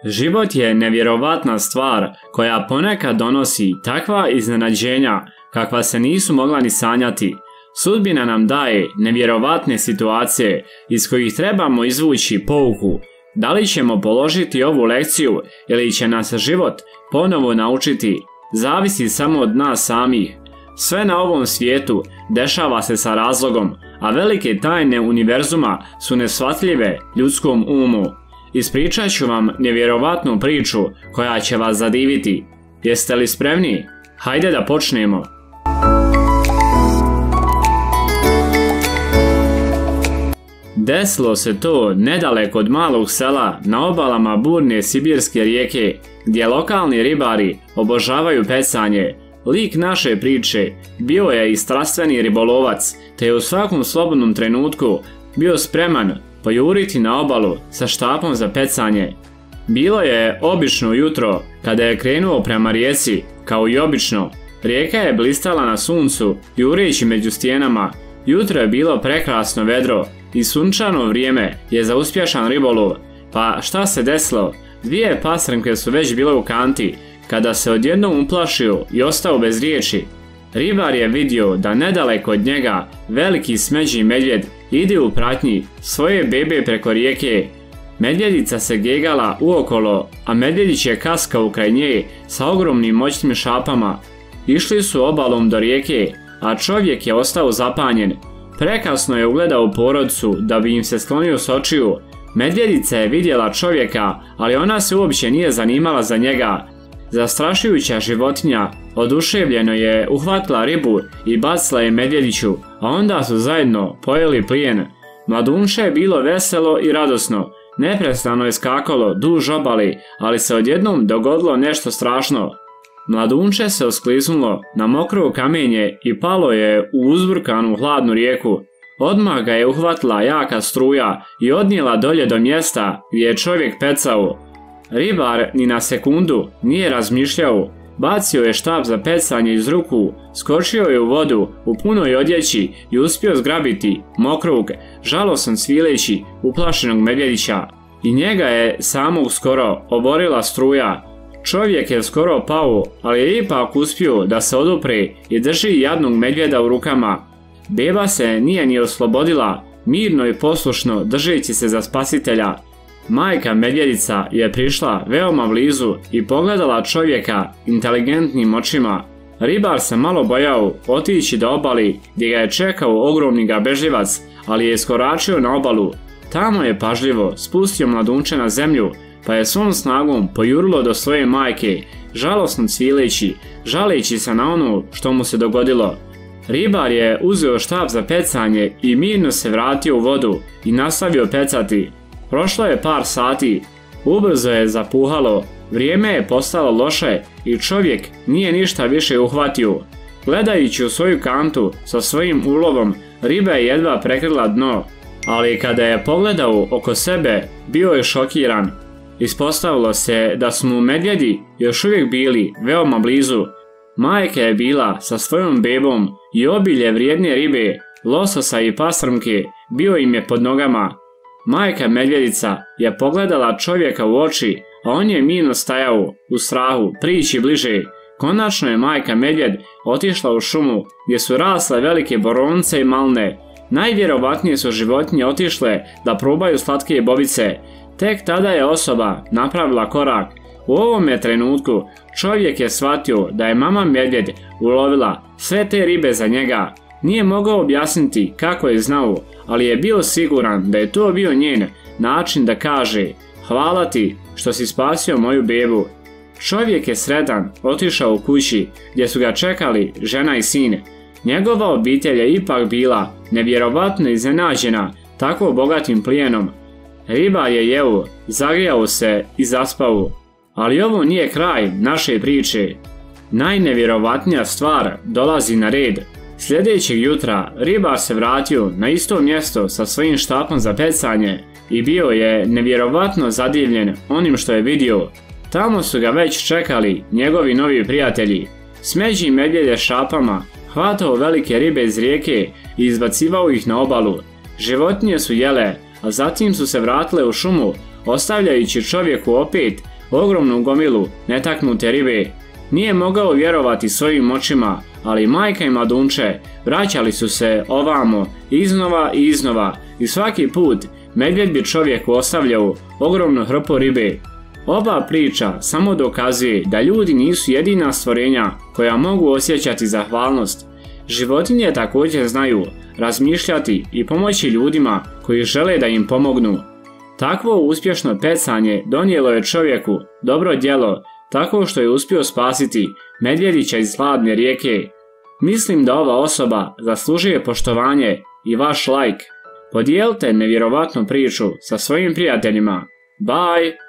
Život je nevjerovatna stvar koja ponekad donosi takva iznenađenja kakva se nisu mogla ni sanjati. Sudbina nam daje nevjerovatne situacije iz kojih trebamo izvući pouku. Da li ćemo položiti ovu lekciju ili će nas život ponovo naučiti, zavisi samo od nas samih. Sve na ovom svijetu dešava se sa razlogom, a velike tajne univerzuma su neshvatljive ljudskom umu. Ispričat ću vam nevjerovatnu priču koja će vas zadiviti. Jeste li spremni? Hajde da počnemo. Desilo se to nedaleko od malog sela na obalama burne sibirske rijeke, gdje lokalni ribari obožavaju pecanje. Lik naše priče bio je i strastveni ribolovac, te je u svakom slobodnom trenutku bio spreman pojuriti na obalu sa štapom za pecanje. Bilo je obično jutro kada je krenuo prema rijeci, kao i obično. Rijeka je blistala na suncu, jureći među stijenama. Jutro je bilo prekrasno vedro i sunčano vrijeme je za uspješan ribolov. Pa šta se desilo? Dvije pasrnke su već bile u kanti, kada se odjednom uplašio i ostao bez riječi. Ribar je vidio da nedaleko od njega veliki smeđi medvjed ide u pratnji svoje bebe preko rijeke. Medvjedica se gegala uokolo, a medvjedić je kaskao kraj nje sa ogromnim moćnim šapama. Išli su obalom do rijeke, a čovjek je ostao zapanjen. Prekasno je ugledao porodcu da bi im se sklonio s očiju. Medvjedica je vidjela čovjeka, ali ona se uopće nije zanimala za njega. Zastrašujuća životinja oduševljeno je uhvatila ribu i bacila je medvjediću, a onda su zajedno pojeli plijen. Mladunče je bilo veselo i radosno, neprestano je skakalo duž obali, ali se odjednom dogodilo nešto strašno. Mladunče se oskliznulo na mokro kamenje i palo je u uzburkanu hladnu rijeku. Odmah ga je uhvatila jaka struja i odnijela dolje do mjesta gdje je čovjek pecao. Ribar ni na sekundu nije razmišljao, bacio je štap za pecanje iz ruku, skočio je u vodu u punoj odjeći i uspio zgrabiti mokrog, žalosno cvileći uplašenog medvjedića. I njega je samog skoro oborila struja. Čovjek je skoro pao, ali je ipak uspio da se odupre i drži jadnog medvjeda u rukama. Beba se nije ni oslobodila, mirno i poslušno držeći se za spasitelja. Majka medvjedica je prišla veoma blizu i pogledala čovjeka inteligentnim očima. Ribar se malo bojao otići do obali gdje ga je čekao ogromni grabežljivac, ali je iskoračio na obalu. Tamo je pažljivo spustio mladunče na zemlju, pa je svom snagom pojurilo do svoje majke, žalosno cvileći, žaleći se na ono što mu se dogodilo. Ribar je uzeo štap za pecanje i mirno se vratio u vodu i nastavio pecati. Prošlo je par sati, ubrzo je zapuhalo, vrijeme je postalo loše i čovjek nije ništa više uhvatio. Gledajući u svoju kantu sa svojim ulovom, riba je jedva prekrila dno, ali kada je pogledao oko sebe, bio je šokiran. Ispostavilo se da su mu medvjedi još uvijek bili veoma blizu. Majka je bila sa svojom bebom i obilje vrijedne ribe, lososa i pasrnke bio im je pod nogama. Majka medvjedica je pogledala čovjeka u oči, a on je mirno stajao u strahu prići bliže. Konačno je majka medvjed otišla u šumu gdje su rasle velike borovnice i malne. Najvjerovatnije su životinje otišle da probaju slatke bobice. Tek tada je osoba napravila korak. U ovome trenutku čovjek je shvatio da je mama medvjed ulovila sve te ribe za njega. Nije mogao objasniti kako je znao, ali je bio siguran da je to bio njen način da kaže: hvala ti što si spasio moju bebu. Čovjek je sretan otišao u kući gdje su ga čekali žena i sin. Njegova obitelj je ipak bila nevjerovatno iznenađena tako bogatim plijenom. Ribar je jeo, zagrijao se i zaspao. Ali ovo nije kraj naše priče. Najnevjerovatnija stvar dolazi na red. Sljedećeg jutra ribar se vratio na isto mjesto sa svojim štapom za pecanje i bio je nevjerovatno zadivljen onim što je vidio. Tamo su ga već čekali njegovi novi prijatelji. Smeđi medvjed je šapama hvatao velike ribe iz rijeke i izbacivao ih na obalu. Životinje su jele, a zatim su se vratile u šumu, ostavljajući čovjeku opet ogromnu gomilu netaknute ribe. Nije mogao vjerovati svojim očima, ali majka i mladunče vraćali su se ovamo iznova i iznova i svaki put medvjed bi čovjeku ostavljao ogromnu hrpu ribe. Ova priča samo dokazuje da ljudi nisu jedina stvorenja koja mogu osjećati zahvalnost. Životinje također znaju razmišljati i pomoći ljudima koji žele da im pomognu. Takvo uspješno pecanje donijelo je čovjeku dobro djelo tako što je uspio spasiti medvjedića iz hladne rijeke. Mislim da ova osoba zaslužuje poštovanje i vaš like. Podijelite nevjerovatnu priču sa svojim prijateljima. Bye!